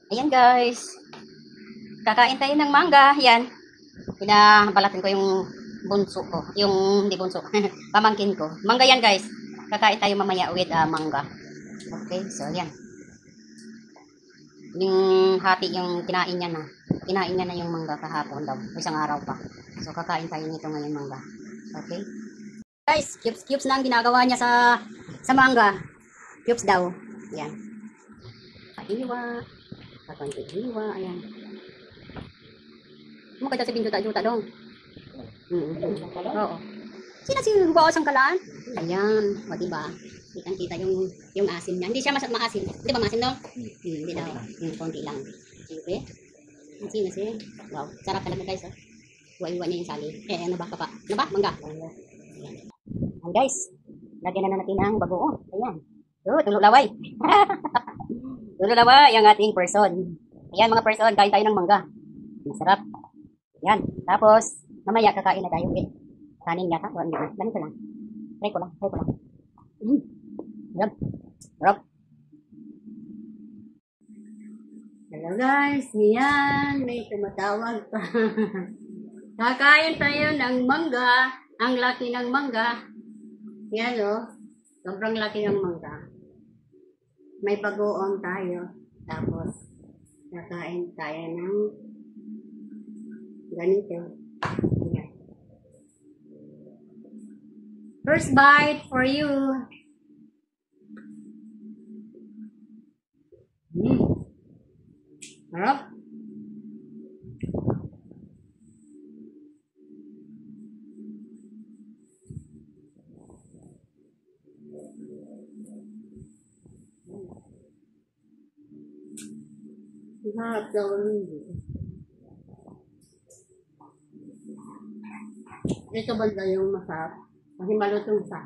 Ayan guys, kakain tayo ng mangga. Yan, pinabalatan ko yung bunso ko. Yung, hindi bunso, pamangkin ko. Mangga yan guys. Kakain tayo mamaya with mangga. Okay, so yan. Yung hati yung kinain niya na. Kinain niya na yung mangga kahapon daw. Isang araw pa. So kakain tayo nito ngayon mangga. Okay. Guys, cubes na ang ginagawa niya sa mangga. Cubes daw. Yan. Kaiwa. Kakunti hiwa. Ayan. Mo kita sabihin juta-juta dong. Oo. Sina si bawas ang kalaan? Ayan, o diba? Kitang-kita yung asim niya. Hindi siya maasim. Di ba maasim dong? Hindi daw. Konti lang. Okay. Asin na siya. Wow, sarap talaga guys. Oh. Iwa-iwa niya yung sali. Ano ba? Papa? Ano ba? Mangga. Ayan. Ayan guys. Lagyan na natin ang bagoong. Ayan. Tulog laway. Tulog laway ang ating person. Ayan mga person, kain tayo ng mangga. Masarap. Yan. Tapos, mamaya kakain na tayo with kanin yata. O, hindi. Ganito lang. Try ko lang. Yan. Sarap. Hello guys. Yan. May tumatawag pa. Kakain tayo ng mangga. Ang laki ng mangga. Yan o. Sobrang laki ng mangga. May bagoong tayo. Tapos, kakain tayo ng ganito. Ayan. First bite for you. Harap. Harap daw dito. Ito banda yung masarap. Kasi malutong siya.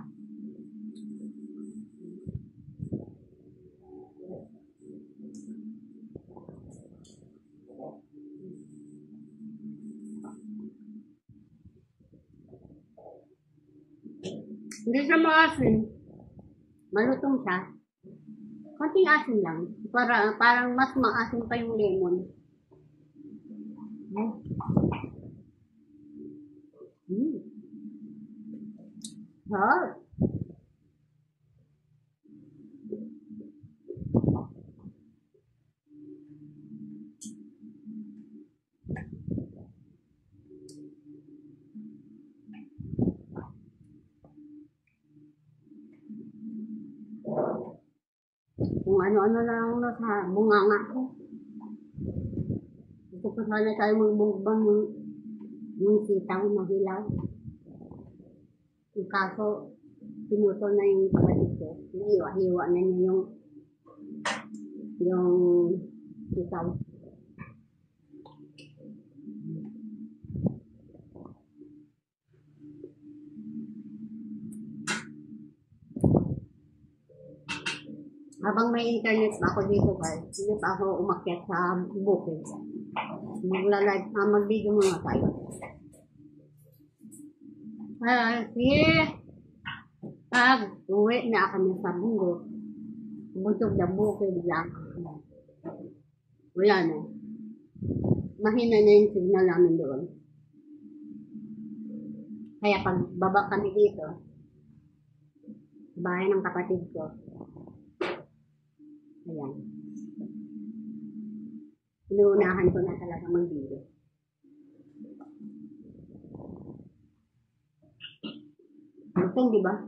Hindi siya maasin. Malutong siya. Konting asin lang. Parang mas maasin pa yung lemon. Hot. Kung ano-ano lang nasa bunganga ko. Gusto ko sana tayo magbungbang yung sitaw na hilaw. Yung kaso, pinutol na yung kapatid ko. Hiwa-hiwa na niya yung sitaw. Habang may internet pa ako dito guys, hindi pa ako umakyat sa bukid. Mag-video muna tayo. Sige. Uwi na kami sa bundok. Bundok na bukid lang. Wala na. Mahina na yung signal namin doon. Kaya pag baba kami dito, bahay ng kapatid ko. Ayan. Inuunahan ko na talaga mag-video. Lutong, di ba?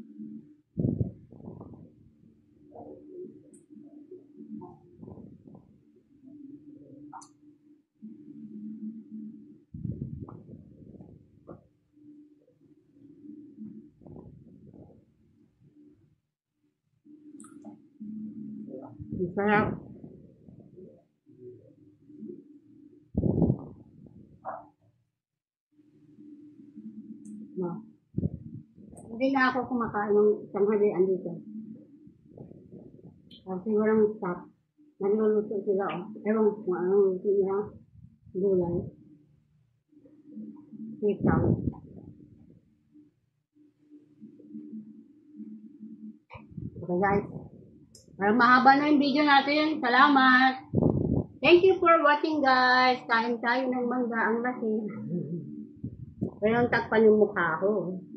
Sarap. No. Hindi na ako kumakain ng tanghalian dito. Kasi walang stop. Nagluluto sila. Ewan kung anong luto nila. Gulay. Sitaw. Okay guys. Parang mahaba na yung video natin. Salamat! Thank you for watching, guys. Kain tayo ng mangga. Ang laki. Kaya takpan yung mukha ko.